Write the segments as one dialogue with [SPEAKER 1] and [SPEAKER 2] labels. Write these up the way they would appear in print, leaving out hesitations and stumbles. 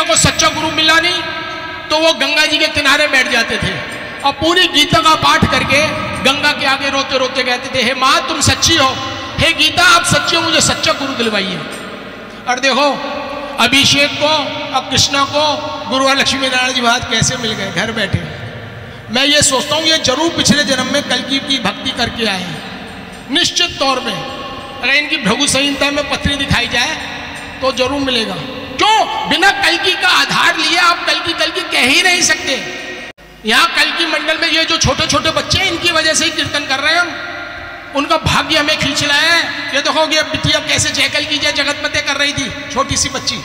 [SPEAKER 1] को सच्चा गुरु मिला नहीं तो वो गंगा जी के किनारे बैठ जाते थे और पूरी गीता का पाठ करके गंगा के आगे रोते रोते कहते थे, हे माँ तुम सच्ची हो, हे गीता आप सच्ची हो, मुझे सच्चा गुरु दिलवाइए। और देखो अभिषेक को और कृष्णा को गुरु लक्ष्मी नारायण जी महाराज कैसे मिल गए घर बैठे। मैं ये सोचता हूँ ये जरूर पिछले जन्म में कल्कि की भक्ति करके आए हैं निश्चित तौर पे। अगर इनकी भृगु संहिता में पत्री दिखाई जाए तो जरूर मिलेगा। क्यों? बिना कल्कि का आधार लिए आप कल्कि कल्कि कह ही नहीं सकते। यहाँ कल्कि मंडल में ये जो छोटे छोटे बच्चे हैं इनकी वजह से ही कीर्तन कर रहे हैं हम, उनका भाग्य हमें खींच लाया है। ये देखो ये बिटिया कैसे जय कल्कि जय जगतपते कर रही थी, छोटी सी बच्ची।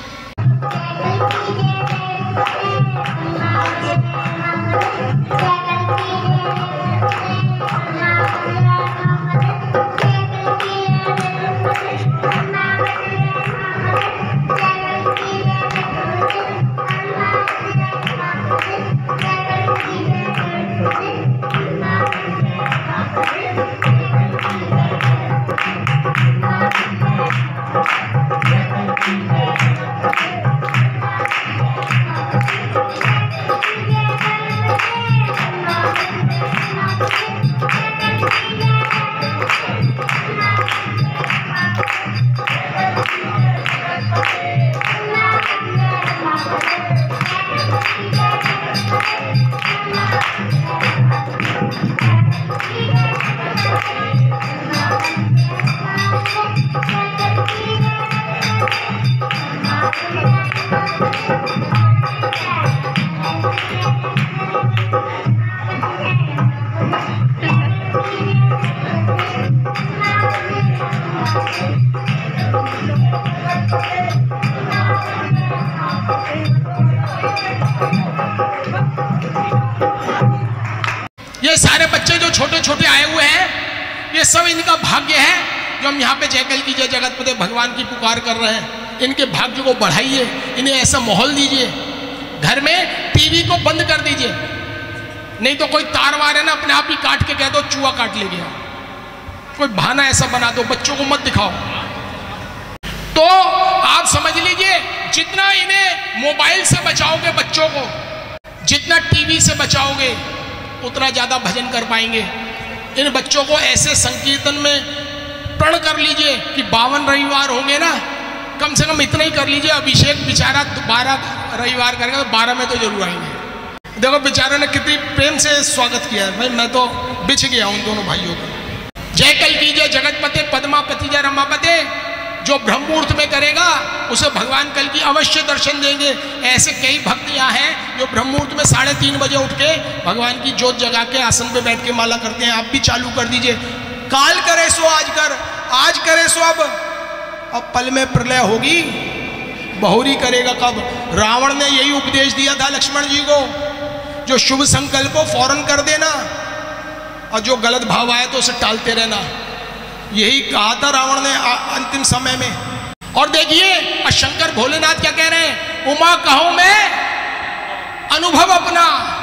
[SPEAKER 1] ये सारे बच्चे जो छोटे छोटे आए हुए हैं ये सब इनका भाग्य है जो हम यहाँ पे जय कल्कि जय जगतपते भगवान की पुकार कर रहे हैं। इनके भाग्य को बढ़ाइए, इन्हें ऐसा माहौल दीजिए, घर में टीवी को बंद कर दीजिए, नहीं तो कोई तार वार है ना अपने आप ही काट के कह दो चूहा काट ले गया, कोई बहाना ऐसा बना दो, बच्चों को मत दिखाओ। तो आप समझ लीजिए जितना इन्हें मोबाइल से बचाओगे बच्चों को, जितना टीवी से बचाओगे उतना ज्यादा भजन कर पाएंगे। इन बच्चों को ऐसे संकीर्तन में प्रण कर लीजिए कि 52 रविवार होंगे ना, कम से कम इतना ही कर लीजिए। अभिषेक बेचारा 12 रविवार करेगा तो 12 में तो जरूर आएंगे। देखो बेचारों ने कितनी प्रेम से स्वागत किया है, भाई मैं तो बिछ गया उन दोनों भाइयों को। जय कल्कि जय जगतपते पद्मापति जय रमापते, जो ब्रह्म मुहूर्त में करेगा उसे भगवान कल्कि अवश्य दर्शन देंगे। ऐसे कई भक्त यहाँ हैं जो ब्रह्म मुहूर्त में 3:30 बजे उठ के भगवान की जोत जगा के आसन पे बैठ के माला करते हैं। आप भी चालू कर दीजिए। काल करे सो आज कर, आज करे सो अब पल में प्रलय होगी, बहुरी करेगा कब। रावण ने यही उपदेश दिया था लक्ष्मण जी को, जो शुभ संकल्प हो फौरन कर देना और जो गलत भाव आए तो उसे टालते रहना। यही कहा था रावण ने अंतिम समय में। और देखिए शंकर भोलेनाथ क्या कह रहे हैं, उमा कहूं मैं अनुभव अपना,